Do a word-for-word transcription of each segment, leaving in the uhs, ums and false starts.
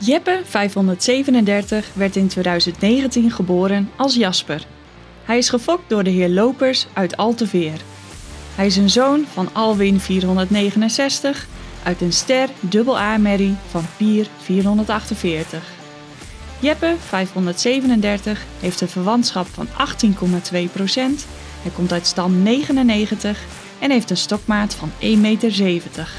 Jeppe vijfhonderdzevenendertig werd in tweeduizend negentien geboren als Jasper. Hij is gefokt door de heer Lopers uit Alteveer. Hij is een zoon van Alwin vierhonderdnegenenzestig uit een ster dubbel A-merrie van Pier vierhonderdachtenveertig. Jeppe vijfhonderdzevenendertig heeft een verwantschap van achttien komma twee procent. Hij komt uit stam negenennegentig en heeft een stokmaat van één meter zeventig.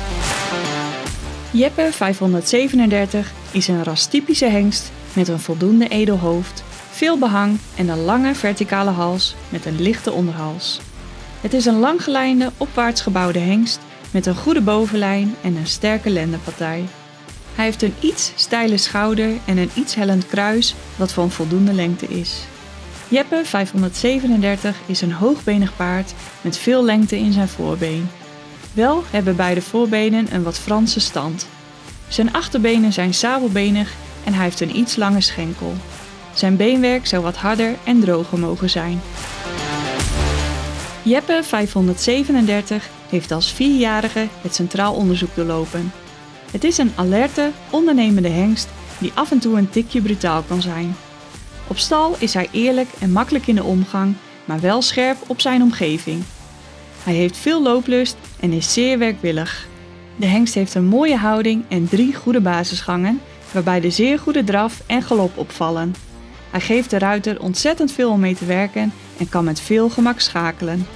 Jeppe vijfhonderdzevenendertig is een rastypische hengst met een voldoende edel hoofd, veel behang en een lange verticale hals met een lichte onderhals. Het is een langgelijnde, opwaarts gebouwde hengst met een goede bovenlijn en een sterke lendenpartij. Hij heeft een iets steile schouder en een iets hellend kruis wat van voldoende lengte is. Jeppe vijfhonderdzevenendertig is een hoogbenig paard met veel lengte in zijn voorbeen. Wel hebben beide voorbenen een wat Franse stand. Zijn achterbenen zijn sabelbenig en hij heeft een iets lange schenkel. Zijn beenwerk zou wat harder en droger mogen zijn. Jeppe vijfhonderdzevenendertig heeft als vierjarige het Centraal Onderzoek doorlopen. Het is een alerte, ondernemende hengst die af en toe een tikje brutaal kan zijn. Op stal is hij eerlijk en makkelijk in de omgang, maar wel scherp op zijn omgeving. Hij heeft veel looplust en is zeer werkwillig. De hengst heeft een mooie houding en drie goede basisgangen, waarbij de zeer goede draf en galop opvallen. Hij geeft de ruiter ontzettend veel om mee te werken en kan met veel gemak schakelen.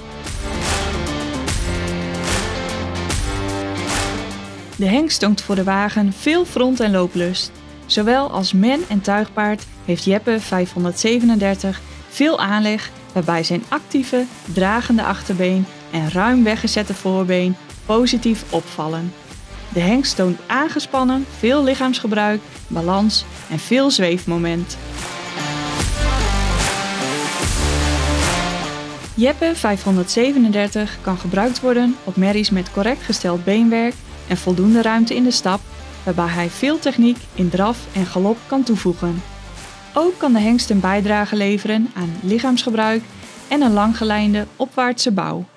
De hengst toont voor de wagen veel front- en looplust. Zowel als men- en tuigpaard heeft Jeppe vijfhonderdzevenendertig veel aanleg, waarbij zijn actieve, dragende achterbeen en ruim weggezette voorbeen positief opvallen. De hengst toont aangespannen, veel lichaamsgebruik, balans en veel zweefmoment. Jeppe vijfhonderdzevenendertig kan gebruikt worden op merries met correct gesteld beenwerk en voldoende ruimte in de stap, waarbij hij veel techniek in draf en galop kan toevoegen. Ook kan de hengst een bijdrage leveren aan lichaamsgebruik en een langgelijnde opwaartse bouw.